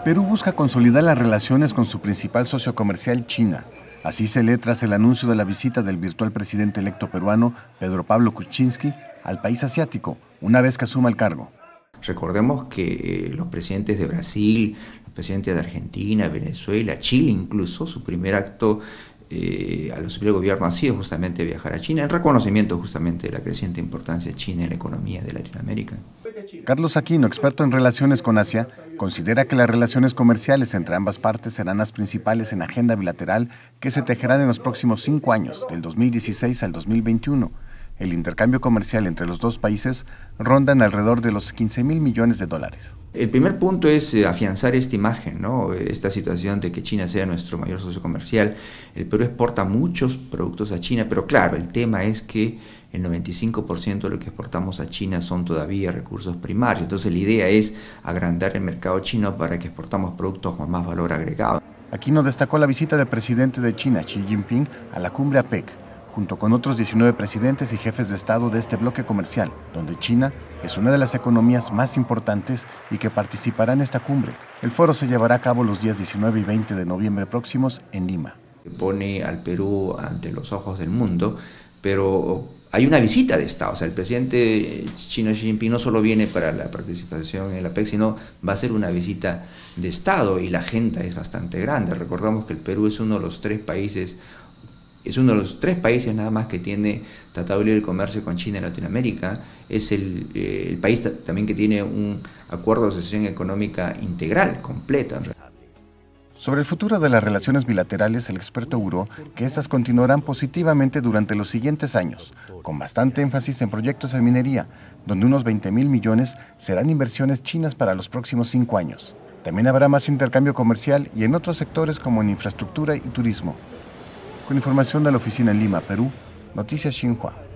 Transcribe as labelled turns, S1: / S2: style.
S1: Perú busca consolidar las relaciones con su principal socio comercial, China. Así se lee tras el anuncio de la visita del virtual presidente electo peruano, Pedro Pablo Kuczynski, al país asiático, una vez que asuma el cargo.
S2: Recordemos que los presidentes de Brasil, los presidentes de Argentina, Venezuela, Chile incluso, su primer acto al asumir el gobierno ha sido justamente viajar a China, en reconocimiento justamente de la creciente importancia de China en la economía de Latinoamérica.
S1: Carlos Aquino, experto en relaciones con Asia, considera que las relaciones comerciales entre ambas partes serán las principales en agenda bilateral que se tejerán en los próximos 5 años, del 2016 al 2021. El intercambio comercial entre los dos países ronda en alrededor de los 15.000 millones de dólares.
S2: El primer punto es afianzar esta imagen, ¿no? Esta situación de que China sea nuestro mayor socio comercial. El Perú exporta muchos productos a China, pero claro, el tema es que el 95% de lo que exportamos a China son todavía recursos primarios. Entonces la idea es agrandar el mercado chino para que exportamos productos con más valor agregado.
S1: Aquino destacó la visita del presidente de China, Xi Jinping, a la cumbre APEC, junto con otros 19 presidentes y jefes de Estado de este bloque comercial, donde China es una de las economías más importantes y que participará en esta cumbre. El foro se llevará a cabo los días 19 y 20 de noviembre próximos en Lima.
S2: Pone al Perú ante los ojos del mundo, pero hay una visita de Estado. O sea, el presidente chino Xi Jinping no solo viene para la participación en la APEC, sino va a ser una visita de Estado y la agenda es bastante grande. Recordamos que el Perú es uno de los tres países nada más que tiene tratado de libre comercio con China en Latinoamérica. Es el país también que tiene un acuerdo de asociación económica integral, completo.
S1: Sobre el futuro de las relaciones bilaterales, el experto auguró que estas continuarán positivamente durante los siguientes años, con bastante énfasis en proyectos en minería, donde unos 20.000 millones serán inversiones chinas para los próximos 5 años. También habrá más intercambio comercial y en otros sectores como en infraestructura y turismo. Con información de la oficina en Lima, Perú, Noticias Xinhua.